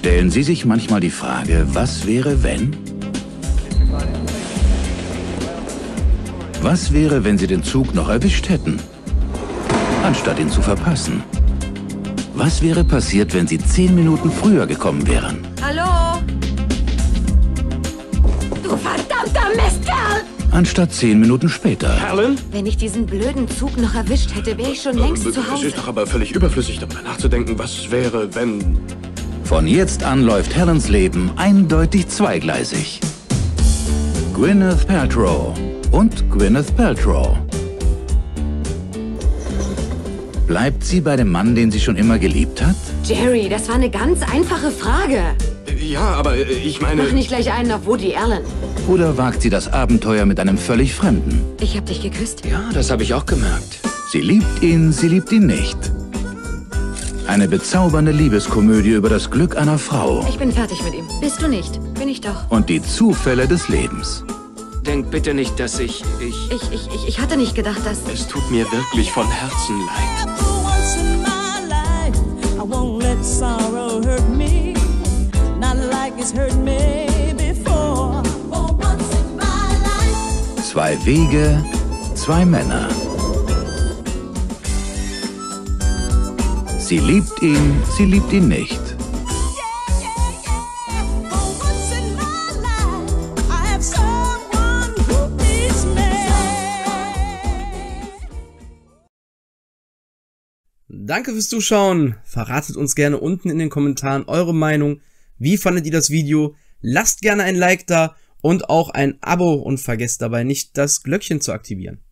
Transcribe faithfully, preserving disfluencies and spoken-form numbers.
Stellen Sie sich manchmal die Frage, was wäre, wenn? Was wäre, wenn Sie den Zug noch erwischt hätten, anstatt ihn zu verpassen? Was wäre passiert, wenn Sie zehn Minuten früher gekommen wären? Hallo? Du verdammter Mistkerl! Anstatt zehn Minuten später. Helen? Wenn ich diesen blöden Zug noch erwischt hätte, wäre ich schon längst Äh, zu Es Hause. ist doch aber völlig überflüssig, darüber nachzudenken, was wäre, wenn... Von jetzt an läuft Helens Leben eindeutig zweigleisig. Gwyneth Paltrow und Gwyneth Paltrow. Bleibt sie bei dem Mann, den sie schon immer geliebt hat? Jerry, das war eine ganz einfache Frage. Ja, aber äh, ich meine... Mach nicht gleich einen auf Woody Allen. Oder wagt sie das Abenteuer mit einem völlig Fremden? Ich hab dich geküsst. Ja, das habe ich auch gemerkt. Sie liebt ihn, sie liebt ihn nicht. Eine bezaubernde Liebeskomödie über das Glück einer Frau Ich bin fertig mit ihm. Bist du nicht? Bin ich doch. und die Zufälle des Lebens. Denk bitte nicht, dass ich... ich... Ich, ich, ich, ich hatte nicht gedacht, dass... Es tut mir wirklich von Herzen leid. Once in my life, I won't let sorrow hurt me, not like it's hurt me before. For once in my life. Zwei Wege, zwei Männer. Sie liebt ihn, sie liebt ihn nicht. For once in my life, I have someone who needs me. Danke fürs Zuschauen. Verratet uns gerne unten in den Kommentaren eure Meinung. Wie fandet ihr das Video? Lasst gerne ein Like da und auch ein Abo und vergesst dabei nicht, das Glöckchen zu aktivieren.